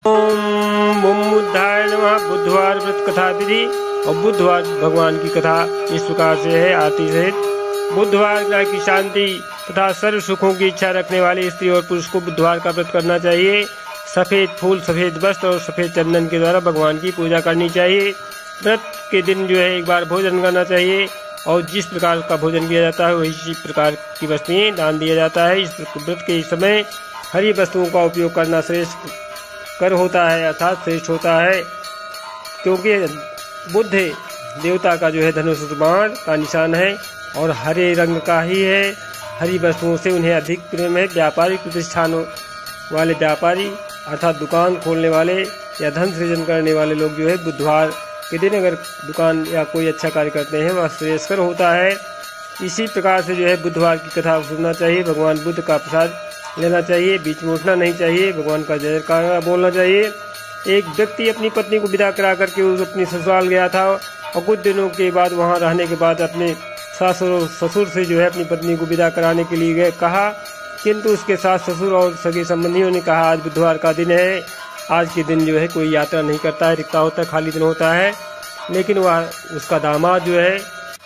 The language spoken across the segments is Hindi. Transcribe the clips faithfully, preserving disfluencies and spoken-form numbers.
ओम बुद्धाय नमः। बुधवार व्रत कथा विधि और बुधवार भगवान की कथा इस प्रकार से है आरती सहित। बुधवार ग्रह की शांति तथा सर्व सुखों की इच्छा रखने वाले स्त्री और पुरुष को बुधवार का व्रत करना चाहिए। सफेद फूल, सफेद वस्त्र और सफेद चंदन के द्वारा भगवान की पूजा करनी चाहिए। व्रत के दिन जो है एक बार भोजन करना चाहिए और जिस प्रकार का भोजन किया जाता है वही प्रकार की वस्तुएं दान दिया जाता है। इस व्रत के समय हरी वस्तुओं का उपयोग करना श्रेष्ठ कर होता है, अर्थात श्रेष्ठ होता है, क्योंकि बुध देवता का जो है धनुष बाण का निशान है और हरे रंग का ही है। हरी वस्तुओं से उन्हें अधिक प्रेम है। व्यापारिक प्रतिष्ठानों वाले व्यापारी अर्थात दुकान खोलने वाले या धन सृजन करने वाले लोग जो है बुधवार के दिन अगर दुकान या कोई अच्छा कार्य करते हैं वह श्रेयस्कर होता है। इसी प्रकार से जो है बुधवार की कथा सुनना चाहिए, भगवान बुद्ध का प्रसाद लेना चाहिए, बीच में उठना नहीं चाहिए, भगवान का जय जयकार बोलना चाहिए। एक व्यक्ति अपनी पत्नी को विदा करा करके उस अपनी ससुराल गया था और कुछ दिनों के बाद वहां रहने के बाद अपने सास और ससुर से जो है अपनी पत्नी को विदा कराने के लिए गए कहा, किंतु उसके सास ससुर और सगे संबंधियों ने कहा आज बुधवार का दिन है, आज के दिन जो है कोई यात्रा नहीं करता है, रिक्ता होता है, खाली दिन होता है। लेकिन वह उसका दामाद जो है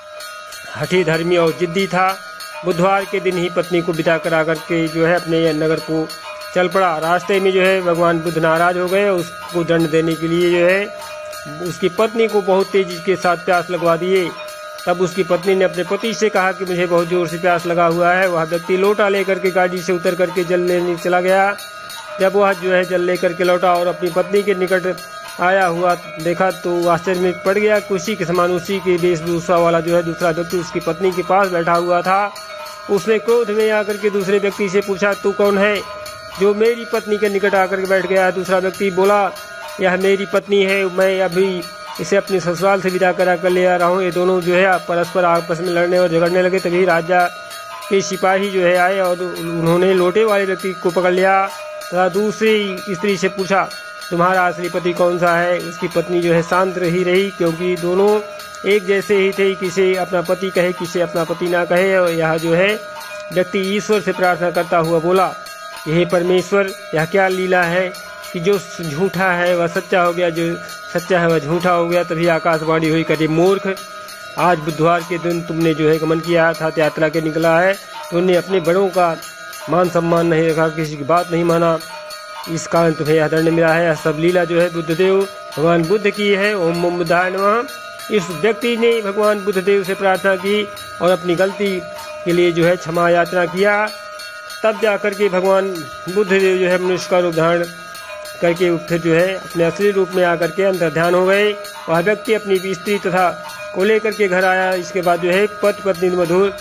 हठी धर्मी और जिद्दी था। बुधवार के दिन ही पत्नी को विदा करा करके जो है अपने नगर को चल पड़ा। रास्ते में जो है भगवान बुद्ध नाराज हो गए, उसको दंड देने के लिए जो है उसकी पत्नी को बहुत तेजी के साथ प्यास लगवा दिए। तब उसकी पत्नी ने अपने पति से कहा कि मुझे बहुत जोर से प्यास लगा हुआ है। वह व्यक्ति लोटा लेकर के गाड़ी से उतर करके जल लेने चला गया। जब वह जो है जल लेकर के लौटा और अपनी पत्नी के निकट आया हुआ देखा तो आश्चर्य में पड़ गया। उसी के समान उसी के वेशभूषा वाला जो है दूसरा व्यक्ति उसकी पत्नी के पास बैठा हुआ था। उसने क्रोध में आकर के दूसरे व्यक्ति से पूछा तू कौन है जो मेरी पत्नी के निकट आकर के बैठ गया। दूसरा व्यक्ति बोला यह मेरी पत्नी है, मैं अभी इसे अपने ससुराल से विदा करा कर ले आ रहा हूँ। ये दोनों जो है परस्पर आपस में लड़ने और झगड़ने लगे। तभी राजा के सिपाही जो है आए और उन्होंने लोटे वाले व्यक्ति को पकड़ लिया तथा दूसरी स्त्री से पूछा तुम्हारा असली पति कौन सा है। उसकी पत्नी जो है शांत रही रही क्योंकि दोनों एक जैसे ही थे, किसे अपना पति कहे किसे अपना पति ना कहे। और यह जो है व्यक्ति ईश्वर से प्रार्थना करता हुआ बोला यह परमेश्वर यह क्या लीला है कि जो झूठा है वह सच्चा हो गया, जो सच्चा है वह झूठा हो गया। तभी आकाशवाणी हुई करे मूर्ख, आज बुधवार के दिन तुमने जो है गमन किया अर्थात यात्रा के निकला है, तुमने अपने बड़ों का मान सम्मान नहीं रखा, किसी की बात नहीं माना, इस कारण तुम्हें यह दंड मिला है। यह सब लीला जो है बुद्धदेव भगवान बुद्ध की है। ओम ओम बुद्धाय नमः। इस व्यक्ति ने भगवान बुद्धदेव से प्रार्थना की और अपनी गलती के लिए जो है क्षमा याचना किया। तब जाकर के भगवान बुद्धदेव जो है मनुष्य का रूप धारण करके फिर जो है अपने असली रूप में आकर के अंतर ध्यान हो गए। वह व्यक्ति अपनी स्त्री तथा को लेकर के घर आया। इसके बाद जो है पति पत्नी मधुर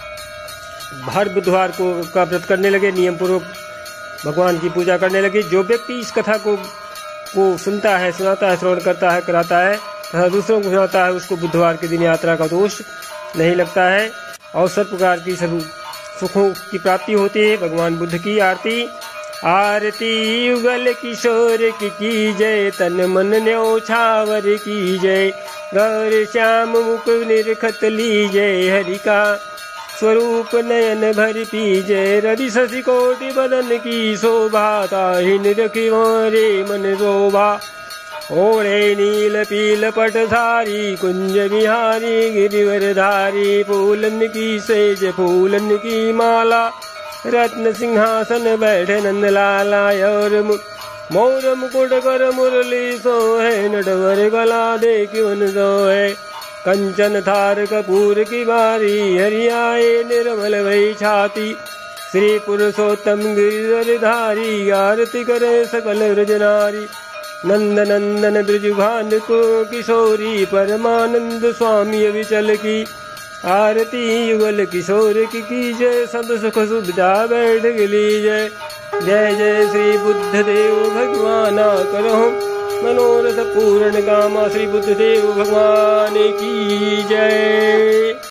हर बुधवार को का व्रत करने लगे, नियम पूर्वक भगवान की पूजा करने लगे। जो व्यक्ति इस कथा को को सुनता है, सुनाता है, श्रवण करता है, कराता है तथा दूसरों को सुनाता है उसको बुधवार के दिन यात्रा का दोष नहीं लगता है और सब प्रकार की सब सुखों की प्राप्ति होती है। भगवान बुद्ध की आरती। आरती युगल किशोर की की जय, तन मन न्योछावर की जय, गौर श्याम मुख निरखत लीजय, हरि का स्वरूप नयन भर पीजय, रवि शशि कोटि बदन की शोभा, ताहि निरखि मोरे मन शोभा। ओढ़े नील पील पटधारी, कुंज बिहारी गिरिवरधारी, फूलन की सेज फूलन की माला, रत्न सिंहासन बैठे नंद लाला, और मोर मुकुट कर मुरली सोहे, नटवर गला देख वन सोहे, कंचन थार कपूर की बारी, हरियाए निर्मल वही छाती, श्री पुरुषोत्तम गिरिधरधारी, आरती करे सकल व्रजनारी, नंद नंदन ब्रजभान को किशोरी, परमानंद स्वामी अविचल की आरती युगल किशोर की की जय, सब सुख सुविधा बैठ गली जय। जय जय श्री बुद्ध देव भगवान करो मनोरथ पूर्ण कामा, श्री बुद्ध देव भगवान की जय।